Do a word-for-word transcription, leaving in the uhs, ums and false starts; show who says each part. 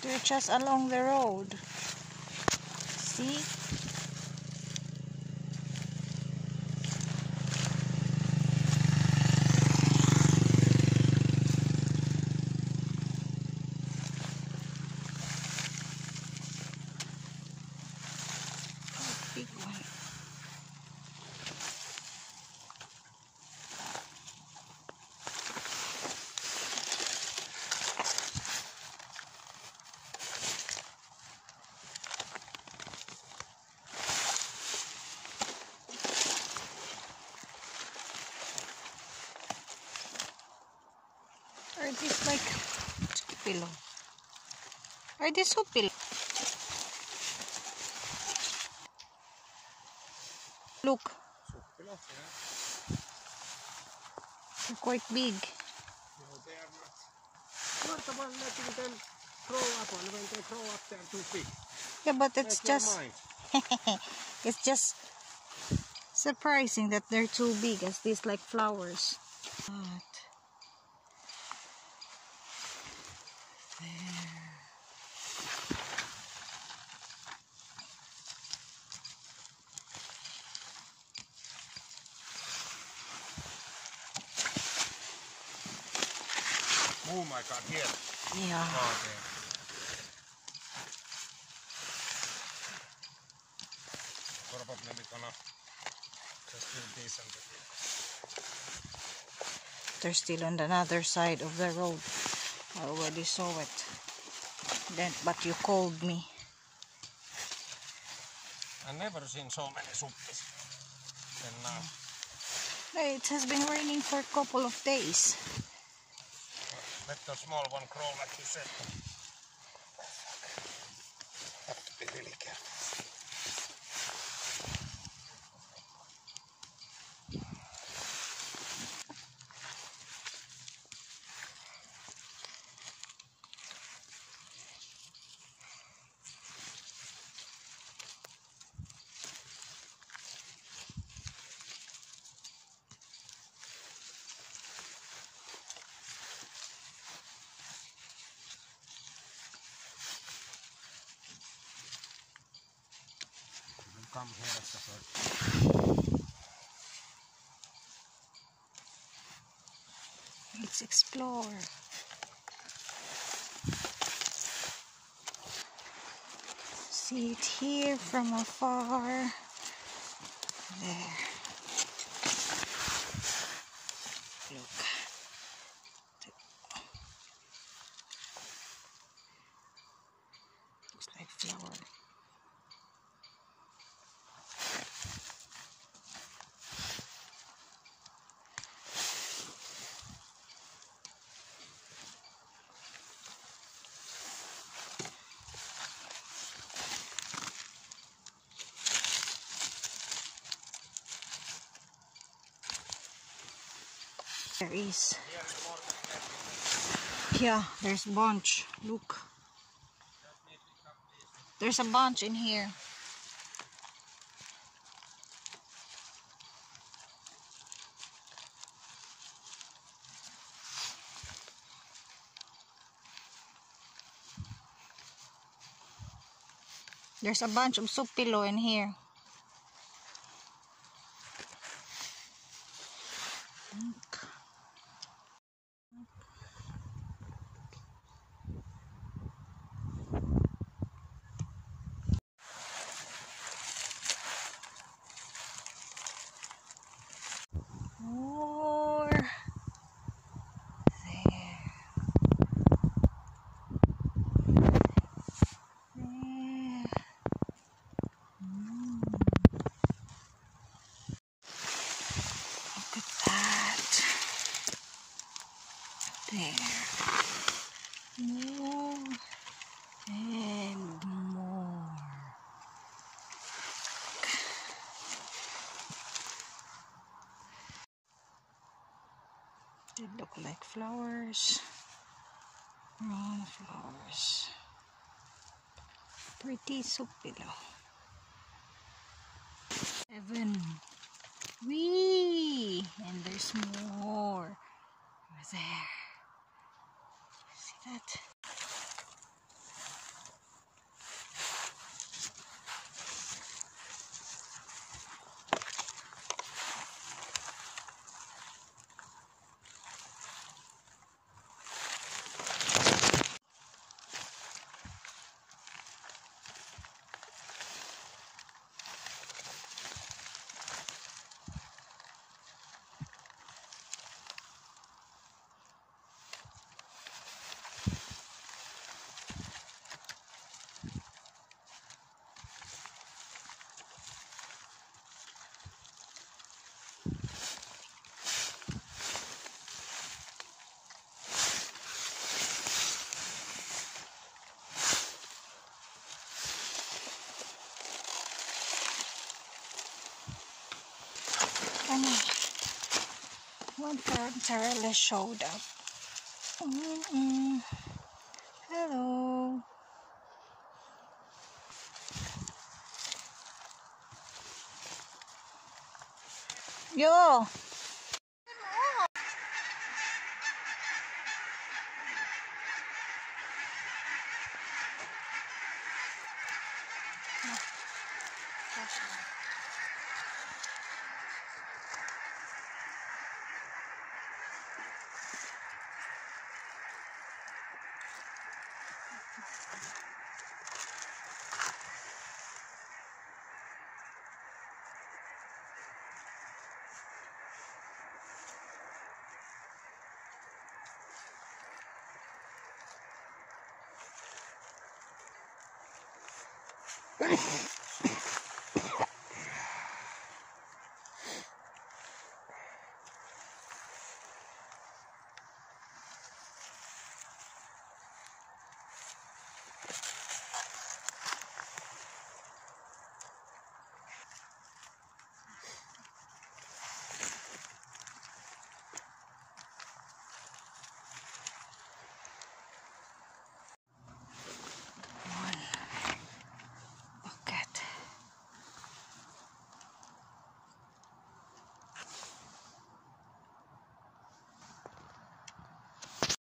Speaker 1: They're just along the road. See? Big one. Are these like pillow? Are these pillow? Look. They're quite big.
Speaker 2: No, they are not. Not the one letting them grow up on. When they grow up, they are too big.
Speaker 1: Yeah, but it's
Speaker 2: Make
Speaker 1: just it's just surprising that they're too big as these like flowers. But there.
Speaker 2: Oh my God, here.
Speaker 1: Yeah.
Speaker 2: Oh, there. Probably we're gonna just do this and this.
Speaker 1: They're still on another side of the road. I already saw it. Then, but you called me.
Speaker 2: I've never seen so many suppis than now.
Speaker 1: It has been raining for a couple of days.
Speaker 2: Let the small one grow like you said. Have to be really careful. Come here at the first.
Speaker 1: Let's explore. See it here from afar. There. Look. Looks like flower. There is. Yeah, there's bunch. Look. There's a bunch in here. There's a bunch of suppilo in here. Look. More there. There. Mm. Look at that. There. More and more. They look like flowers. Brown flowers. Pretty suppilo. Seven. Wee! And there's more. Over there. See that? momentarily showed up. Mm-mm. Hello. Yo.